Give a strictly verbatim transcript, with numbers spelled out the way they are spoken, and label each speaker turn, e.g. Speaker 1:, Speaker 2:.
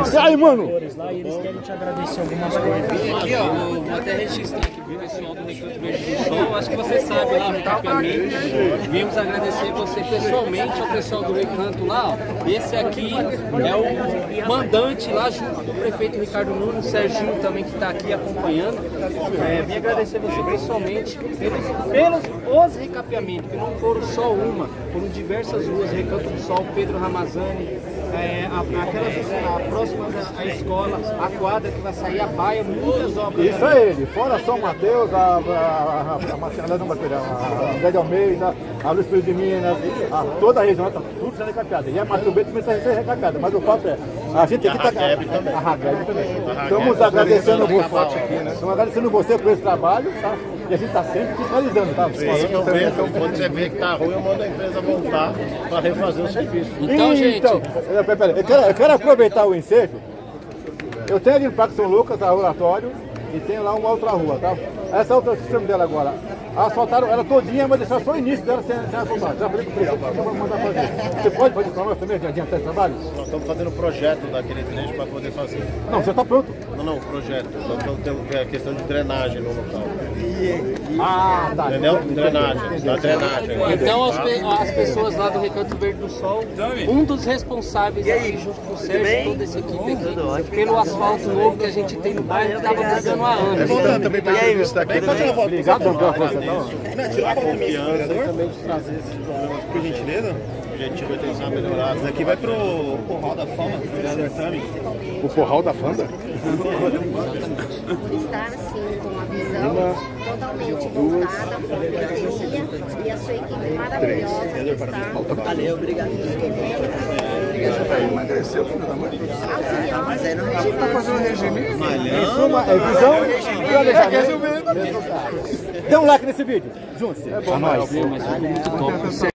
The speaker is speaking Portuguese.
Speaker 1: Você aí, mano!
Speaker 2: Lá, e eles querem te agradecer algumas coisas.
Speaker 3: Aqui, ó, vou até registrar aqui pro pessoal do Recanto Verde do Sol. Acho que você sabe lá, recapeamento. Viemos agradecer você pessoalmente ao pessoal do Recanto lá, ó. Esse aqui é o mandante lá junto com o prefeito Ricardo Nunes, o Serginho também que está aqui acompanhando. É, vim agradecer você pessoalmente pelos, pelos os recapeamentos, que não foram só uma, foram diversas ruas, Recanto do Sol, Pedro Ramazani, é, a, aquelas a próxima da a escola, a quadra que vai sair, a baia, muitas obras.
Speaker 1: Isso é ele, fora São Mateus, a, a, a, a Marcela não vai pegar, a André de Almeida, a Luiz Pedro de Minas, a, toda a região está tudo sendo recapeada. E a Mato Bento também está sendo recapeada, mas o fato é, a gente tem que estar. A Ragreb também. Estamos agradecendo você. Estamos agradecendo você por esse trabalho, tá? E a gente está sempre fiscalizando, tá?
Speaker 4: Sim, eu vejo, quando você vê que está ruim, eu mando a empresa voltar para refazer o serviço.
Speaker 3: Então, gente.
Speaker 1: Então, pera, pera, eu, quero, eu quero aproveitar o ensejo. Eu tenho ali no Parque São Lucas, a Oratório, e tem lá uma outra rua, tá? Essa outra, o sistema dela agora, asfaltaram ela todinha, mas deixaram só o início dela sem, sem asfaltar. Já falei com o prefeito, eu vou mandar fazer. Você pode fazer para nós também, de adiantar esse trabalho?
Speaker 4: Nós estamos fazendo o projeto daquele trecho para poder fazer.
Speaker 1: Não, já está pronto.
Speaker 4: Não, não, projeto. Nós estamos tendo a questão de drenagem no local.
Speaker 1: Ah, tá.
Speaker 4: Entendeu? Drenagem, da drenagem.
Speaker 3: Então as, pe as pessoas lá do Recanto Verde do Sol, um dos responsáveis aqui junto com o Sérgio, toda essa equipe aqui, pelo asfalto novo que a gente tem no bairro, que estava brigando há anos.
Speaker 4: Voltando também para a entrevista aqui, né?
Speaker 1: Obrigado pela força.
Speaker 4: Tirar a confiança e também de trazer esses problemas, por gentileza. O objetivo é tentar melhorar. Isso aqui vai pro Porral da Fama,
Speaker 1: O Porral da Fama?
Speaker 5: Estar assim com a visão totalmente voltada para a cidadania e a sua equipe maravilhosa que está.
Speaker 2: Valeu, obrigado.
Speaker 5: Emagreceu, filho da mãe. Mas aí não está fazendo regime.
Speaker 1: Em suma, é visão e planejamento. Dê um like nesse vídeo. Junte-se. É bom,
Speaker 3: Mas foi muito top.